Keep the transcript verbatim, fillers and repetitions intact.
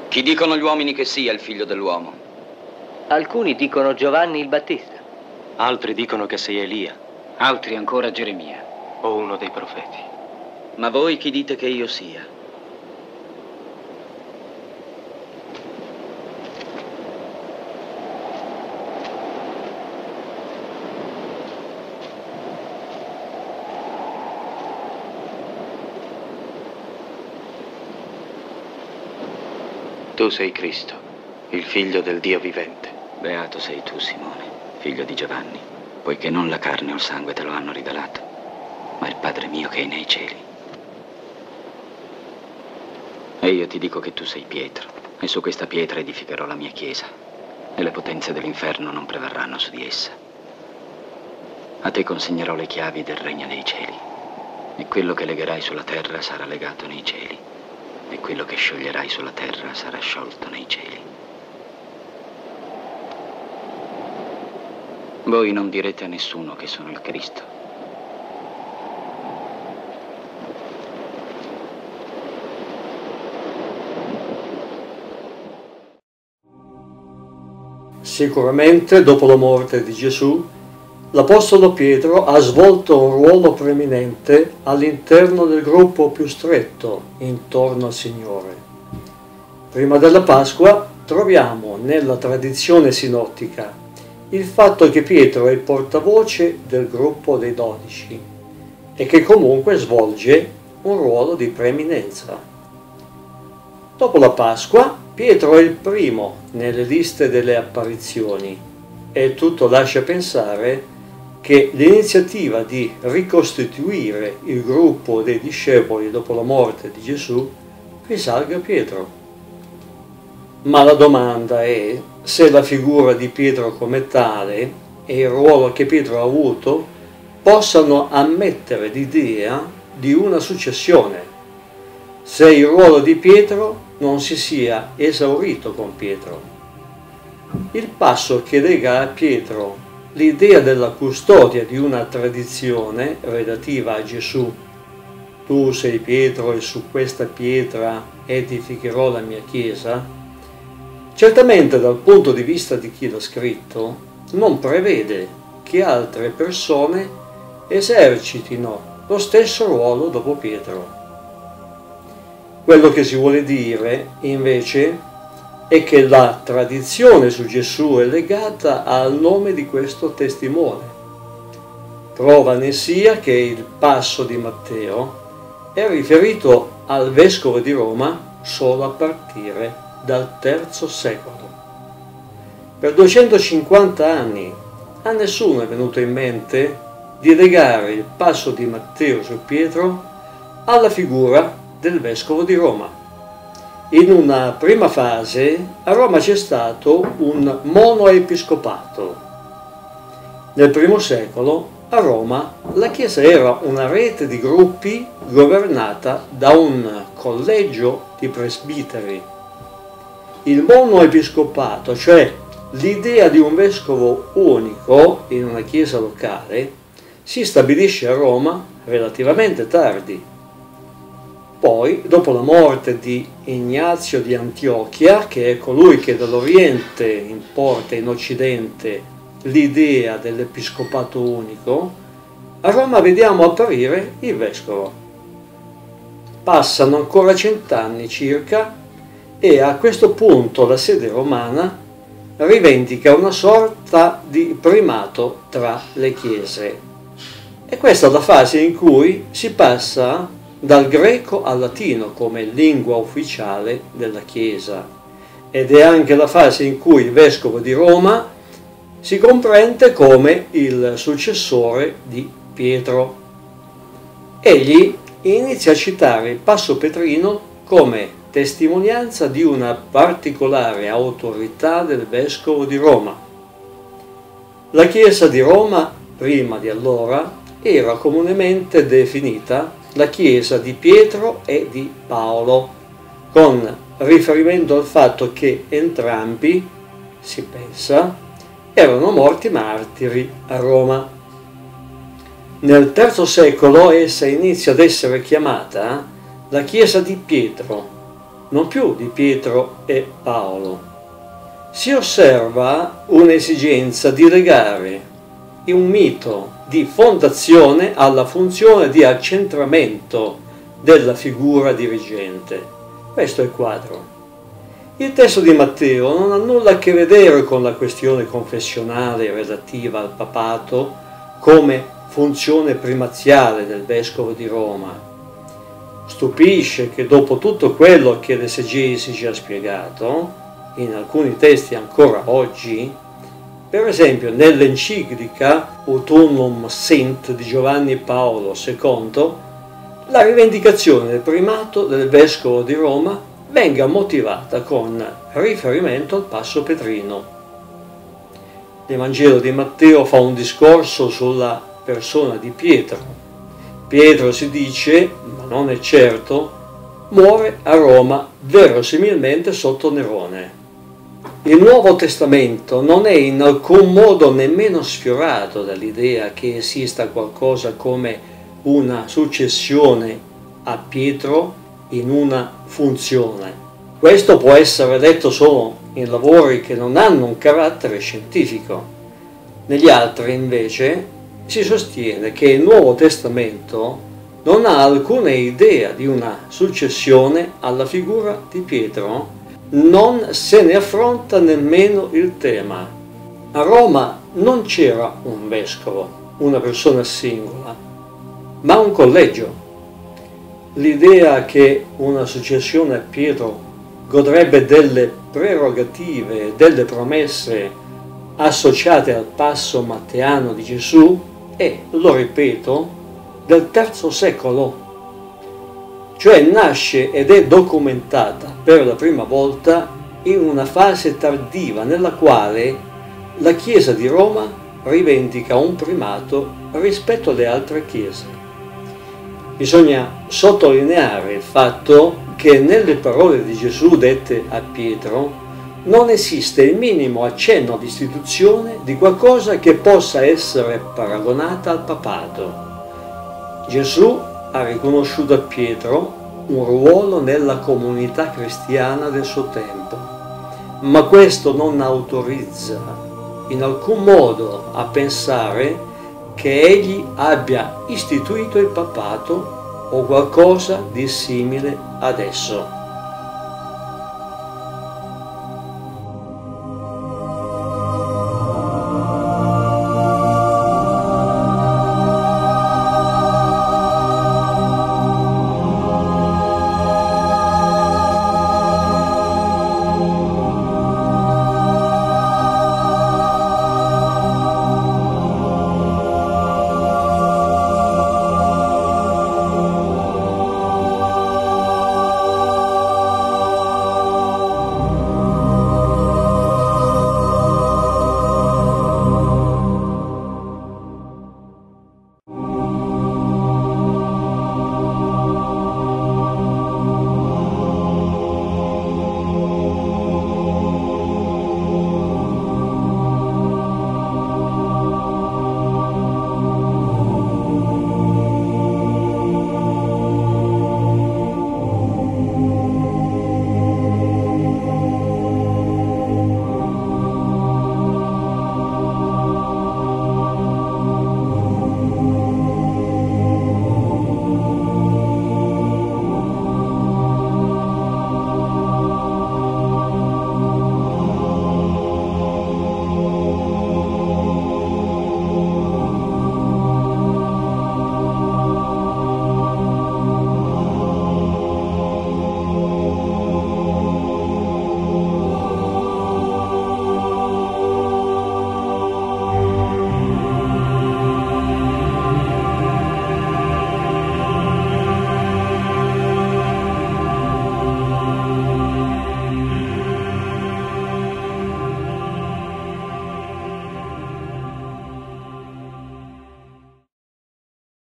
Chi dicono gli uomini che sia il figlio dell'uomo? Alcuni dicono Giovanni il Battista. Altri dicono che sei Elia. Altri ancora Geremia. O uno dei profeti. Ma voi chi dite che io sia? Tu sei Cristo, il figlio del Dio vivente. Beato sei tu, Simone, figlio di Giovanni, poiché non la carne o il sangue te lo hanno rivelato, ma il Padre mio che è nei cieli. E io ti dico che tu sei Pietro, e su questa pietra edificherò la mia chiesa, e le potenze dell'inferno non prevarranno su di essa. A te consegnerò le chiavi del regno dei cieli, e quello che legherai sulla terra sarà legato nei cieli, e quello che scioglierai sulla terra sarà sciolto nei cieli. Voi non direte a nessuno che sono il Cristo. Sicuramente, dopo la morte di Gesù, l'Apostolo Pietro ha svolto un ruolo preeminente all'interno del gruppo più stretto intorno al Signore. Prima della Pasqua troviamo nella tradizione sinottica il fatto che Pietro è il portavoce del gruppo dei dodici e che comunque svolge un ruolo di preeminenza. Dopo la Pasqua, Pietro è il primo nelle liste delle apparizioni e tutto lascia pensare che l'iniziativa di ricostituire il gruppo dei discepoli dopo la morte di Gesù risalga a Pietro. Ma la domanda è se la figura di Pietro come tale e il ruolo che Pietro ha avuto possano ammettere l'idea di una successione, se il ruolo di Pietro non si sia esaurito con Pietro. Il passo che lega a Pietro l'idea della custodia di una tradizione relativa a Gesù, tu sei Pietro e su questa pietra edificherò la mia chiesa, certamente dal punto di vista di chi l'ha scritto non prevede che altre persone esercitino lo stesso ruolo dopo Pietro. Quello che si vuole dire invece è che la tradizione su Gesù è legata al nome di questo testimone. Prova ne sia che il passo di Matteo è riferito al vescovo di Roma solo a partire dal terzo secolo. Per duecentocinquanta anni a nessuno è venuto in mente di legare il passo di Matteo su Pietro alla figura del vescovo di Roma. In una prima fase a Roma c'è stato un monoepiscopato. Nel primo secolo a Roma la Chiesa era una rete di gruppi governata da un collegio di presbiteri. Il monoepiscopato, cioè l'idea di un vescovo unico in una chiesa locale, si stabilisce a Roma relativamente tardi. Poi, dopo la morte di Ignazio di Antiochia, che è colui che dall'Oriente importa in Occidente l'idea dell'episcopato unico, a Roma vediamo apparire il vescovo. Passano ancora cent'anni circa e a questo punto la sede romana rivendica una sorta di primato tra le chiese. E questa è la fase in cui si passa dal greco al latino come lingua ufficiale della Chiesa, ed è anche la fase in cui il vescovo di Roma si comprende come il successore di Pietro. Egli inizia a citare il passo petrino come testimonianza di una particolare autorità del vescovo di Roma. La Chiesa di Roma, prima di allora, era comunemente definita la Chiesa di Pietro e di Paolo, con riferimento al fatto che entrambi, si pensa, erano morti martiri a Roma. Nel terzo secolo essa inizia ad essere chiamata la Chiesa di Pietro non più di Pietro e Paolo. Si osserva un'esigenza di legare un mito di fondazione alla funzione di accentramento della figura dirigente. Questo è il quadro. Il testo di Matteo non ha nulla a che vedere con la questione confessionale relativa al papato come funzione primaziale del vescovo di Roma. Stupisce che dopo tutto quello che l'esegesi ci ha spiegato, in alcuni testi ancora oggi, per esempio nell'enciclica Autunum Sint di Giovanni Paolo secondo, la rivendicazione del primato del vescovo di Roma venga motivata con riferimento al passo petrino. L'Evangelo di Matteo fa un discorso sulla persona di Pietro. Pietro, si dice, ma non è certo, muore a Roma verosimilmente sotto Nerone. Il Nuovo Testamento non è in alcun modo nemmeno sfiorato dall'idea che esista qualcosa come una successione a Pietro in una funzione. Questo può essere detto solo in lavori che non hanno un carattere scientifico. Negli altri, invece, si sostiene che il Nuovo Testamento non ha alcuna idea di una successione alla figura di Pietro, non se ne affronta nemmeno il tema. A Roma non c'era un vescovo, una persona singola, ma un collegio. L'idea che una successione a Pietro godrebbe delle prerogative e delle promesse associate al passo matteano di Gesù è, lo ripeto, del terzo secolo. Cioè nasce ed è documentata per la prima volta in una fase tardiva nella quale la Chiesa di Roma rivendica un primato rispetto alle altre chiese. Bisogna sottolineare il fatto che nelle parole di Gesù dette a Pietro non esiste il minimo accenno di istituzione di qualcosa che possa essere paragonata al papato. Gesù ha riconosciuto a Pietro un ruolo nella comunità cristiana del suo tempo, ma questo non autorizza in alcun modo a pensare che egli abbia istituito il papato o qualcosa di simile ad esso.